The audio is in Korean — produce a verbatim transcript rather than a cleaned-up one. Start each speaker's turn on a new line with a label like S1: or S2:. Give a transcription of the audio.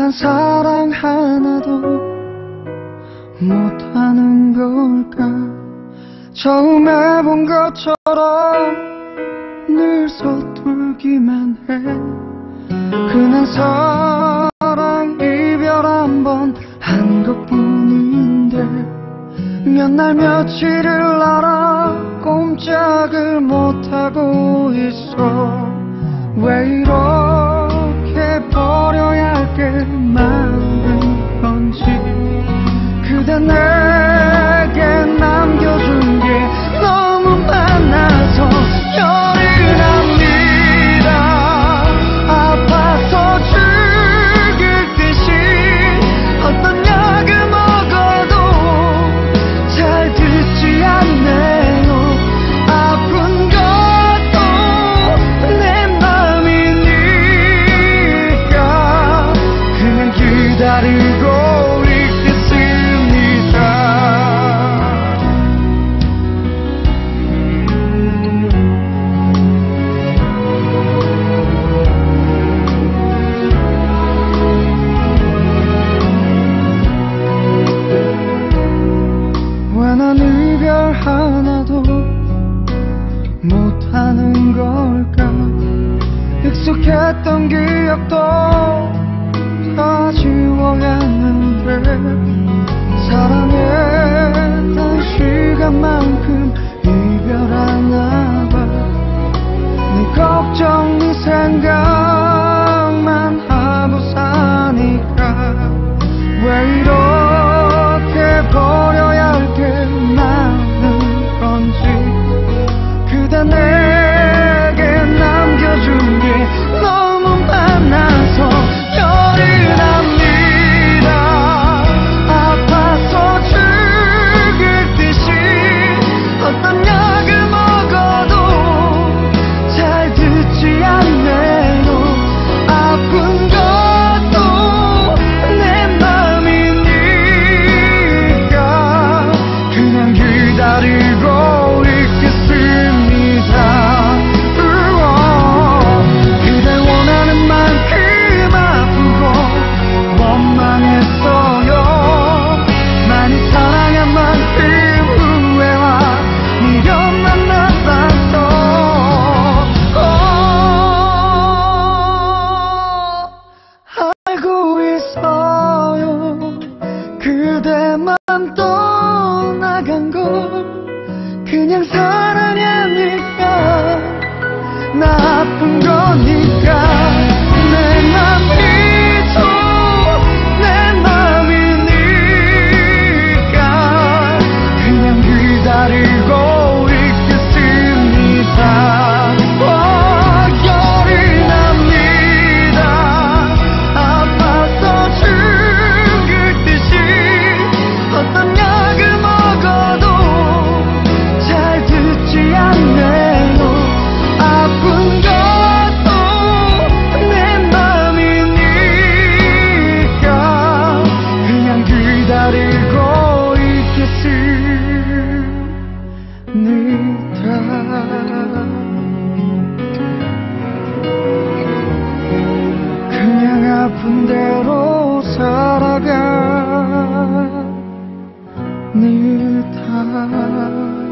S1: 난 사랑 하나도 못하는 걸까. 처음에 본 것처럼 늘 서툴기만 해. 그냥 사랑 이별 한 번 한 것뿐인데 몇 날 며칠을 알아 꼼짝을 못하고 있어. 왜 이렇게 버려야 할 게 많은 건지. 그대 내게 남겨준 게 너무 많아서 열이 납니다. 아파서 죽을 듯이 어떤 약을 먹어도 잘 듣지 않네요. 아픈 것도 내 맘이니까 그냥 기다리고 하나도 못하는 걸까. 익숙했던 기억도 다 지워야 하는데 사랑했던 시간만큼 이별하나 봐. 네 걱정 네 생각만 하고 사니까 왜 이렇게 버려야 할 게 많은 건지. 그대 내게 남겨준 게 너무 많아서 열이 납니다. 아파서 죽을 듯이 어떤 약을 먹어도 잘 듣지 않네요. 아픈 것도 내 맘이니까 그냥 기다리고 그대만 떠나간 걸 그냥 사랑이 아닐까. 나 아픈 거니까 내 맘이죠. 내 맘이니까 그냥 기다리고 있겠습니다. 그냥 아픈 대로 살아가니다.